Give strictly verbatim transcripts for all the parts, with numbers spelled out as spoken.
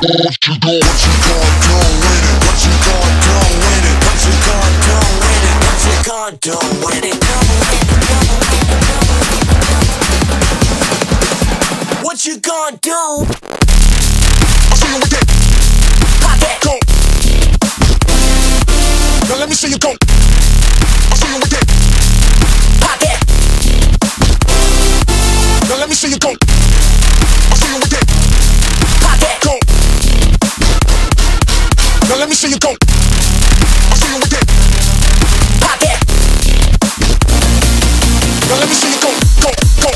What you gonna do? I'll see you with it. Pop that. Go. Now let me see you go. I'll see you with it. Pop that. Now let me see you go. I'll see you with it. Pop that. Go. Now let me see you go. I'll see you with it. Pop that. Now let me see you go. Go. Go.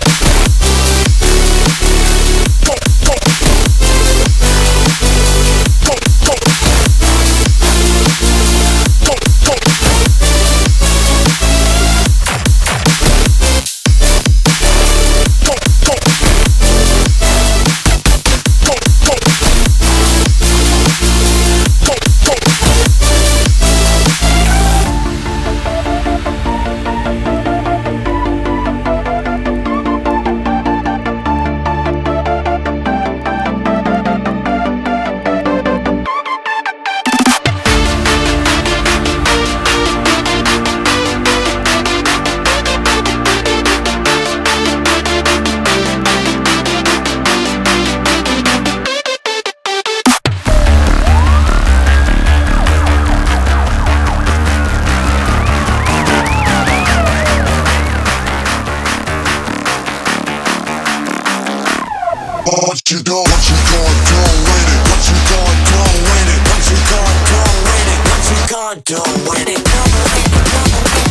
What you do, what you gonna do with it? What you gonna do with it? What you gonna do with it? What you gonna do with it?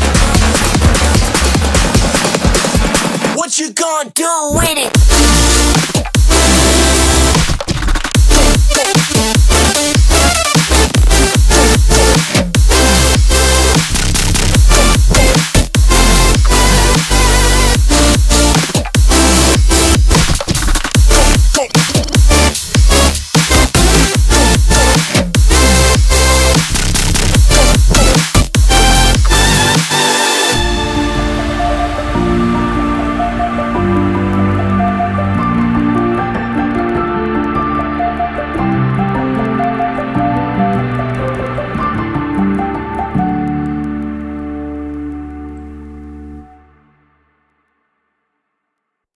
What you gonna do with it?